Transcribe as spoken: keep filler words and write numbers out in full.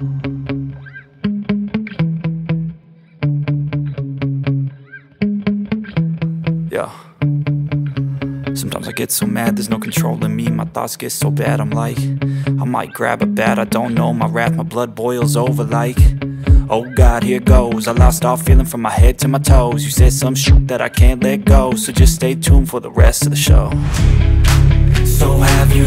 Yeah. Sometimes I get so mad, there's no controlling me. My thoughts get so bad, I'm like, I might grab a bat, I don't know. My wrath, my blood boils over like, oh God, here goes. I lost all feeling from my head to my toes. You said some shit that I can't let go, so just stay tuned for the rest of the show. So have you